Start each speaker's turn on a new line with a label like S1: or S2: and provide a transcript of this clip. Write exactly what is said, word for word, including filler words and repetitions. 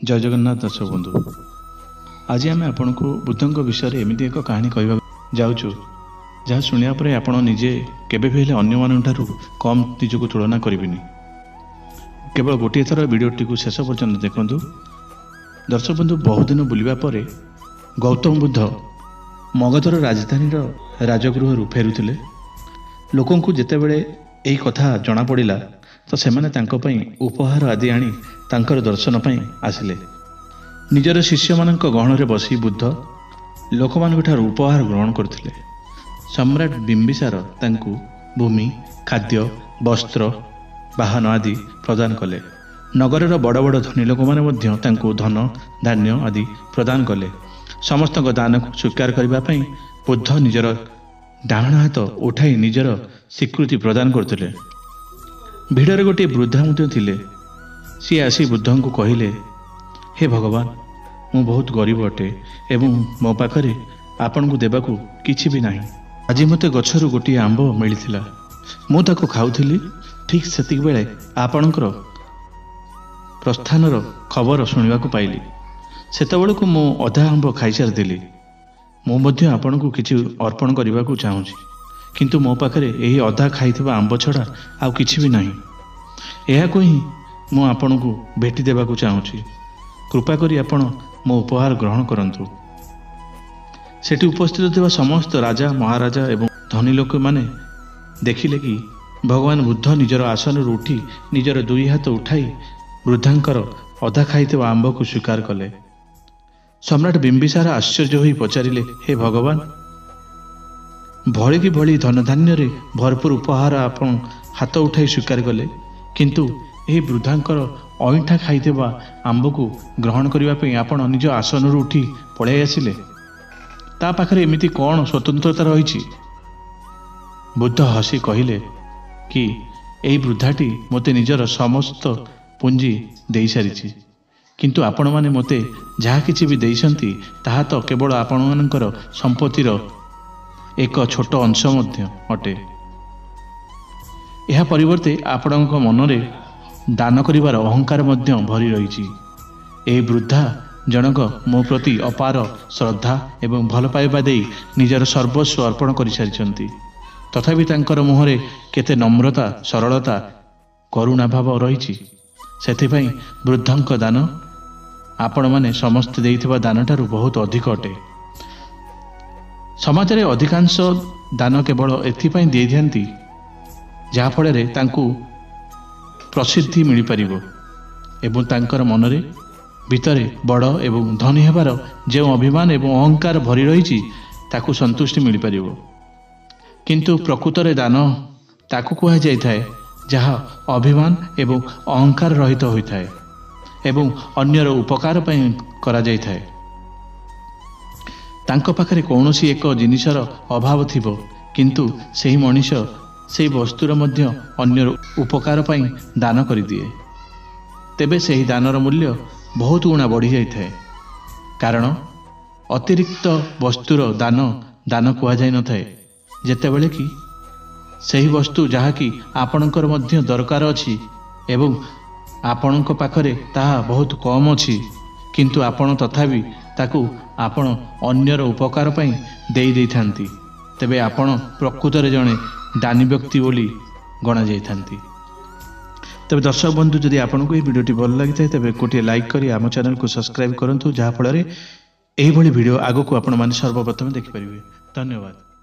S1: जय जगन्नाथ दर्शक बंधु। आज आम आपण को बुद्धों विषय एमती एक कहानी कहवा जाऊँ जहाँ शुणा पर आपण निजे केबे भी अन्य मान कम निजक तुलना करेंगे। केवल गोटे थर भिडटी को शेष पर्यंत देखूँ। दर्शक बंधु बहुत दिन बुलवा पर गौतम बुद्ध मगधर राजधानी राजगृह फेरुले। लोकों को जितेबले यही कथा जना पड़ा तो सेमाने तांको पई उपहार आदि आनी तांकर दर्शन पई आसिले। निजर शिष्य मानक गहण रे बसी बुद्ध लोकमान ठार उपहार ग्रहण करथिले। सम्राट बिंबिसार तांकु भूमि, खाद्य, वस्त्र, वाहन आदि प्रदान कले। नगर बड़ बड़ धनी लोक माने मध्य तांकु धन धान्य आदि प्रदान कले। समस्त दान को स्वीकार करबा पई बुद्ध निजर डाहण हाथ उठाई निजर स्वीकृति प्रदान करथिले। भिड़े गोटे वृद्धा मध्य थिले। सी आसी बुद्ध को कहले, हे भगवान, मु बहुत गरीब अटे एवं मो पाखरे आपण को देबाकू किछि भी नाही। आज मते गछरु गोटे आंब मिलिथिला। मु ताको खाउथिली। ठीक सेतिक बेले आपणकर प्रस्थानर खबर सुनिबाकू पाइली। सेतबेलकू मु अधा आंब खाई सारिदेली। मु मध्य आपण को किछि अर्पण करबाकू चाहूछि, किंतु मो पाखरे यही अधा खाइथिबा आंब छड़ा आउ किछि भी नाही। एहा को ही मु आपण को भेटी देबाकू चाहूछि। कृपा करी आपण मो उपहार ग्रहण करंतु। सेठी उपस्थित थिबा समस्त राजा महाराजा एवं धनी लोक माने देखिले कि भगवान बुद्ध निजर आसन उठी निजर दुई हाथ उठाई वृद्धांकर अधा खाइथिबा आंब को स्वीकार कले। सम्राट बिंबिसार आश्चर्य होई पचारिले, हे भगवान, भली कि भली धनधान्य रे भरपूर उपहार आपण हाथ उठाई स्वीकार कले, किंतु यही वृद्धांकर अईठा खाइथिबा आंब को ग्रहण करबा पई आपण निज आसन उठी पळाई आसिले। ता पाखरे एमिति कौन स्वतंत्रता रही? बुद्ध हसी कहले कि एही वृद्धाटी मते निजर समस्त पुंजी देई सारिछि, किंतु आपण माने मते जहा किछि भी देइसंती ताहा तो केवल आपण मानकर संपत्तिर एक छोट अंश मध्य अटे। यह परिवर्ते आपणक मनरे दान करिवार अहंकार मध्य भरी रही। ए वृद्धा जनक मो प्रति अपार श्रद्धा एवं भल पाइबा दे निजर सर्वस्व अर्पण कर सारी। तथापि तांकर मुहरे केते नम्रता, सरलता, करुणा भाव रही। सेथिपई वृद्धंक दान आपण माने समस्त देइथिबा दानठारु बहुत अधिक अटे। समाज रे अधिकांश दान केवल एथिपई देई दियंती जहा फଳରେ तांकु प्रसिद्धि मिल पारिबो एवं तांकर मनरे भितरे बड़ एवं धनी हेबार जो अभिमान एवं अहंकार भरी रही ताकु संतुष्टि मिल पारिबो। किंतु प्रकृत रे दान ताकु कहा जाय थाए जहा अभिमान एवं अहंकार रहित होइथाए एवं अन्यर उपकार पई करा जाय थाए। तांको पाखरे कौनसी एक जिनिसर अभाव थिबो, किंतु सेही मनीष से वस्तुर मध्य अन्यर उपकार पई दान करि दिए। तेबे सेही दानर मूल्य बहुत गुणा बढ़ी जाय थाए। कारण अतिरिक्त वस्तुर दान दान कुआ जाय न थाए, जेतेबेले कि सेही वस्तु जहा कि आपणकर मध्य दरकार अछि एवं आपणक पाखरे ताहा बहुत कम अछि, किंतु आपण तथापि ताकू आपण अन्यर उपकार पई देई देई थांती। तेबे आपण प्रकृत रे जणे दानी व्यक्ति बोली गणा जाई थांती। तबे दर्शक बंधु, जदि आपको यह वीडियोटी भल लगी थाए तेबे गोटे लाइक करी आम चैनल को सब्सक्राइब करंतु, जहा फଳରେ एही भली वीडियो आगो को आपण माने सर्वप्रथम देखि परिबे। धन्यवाद।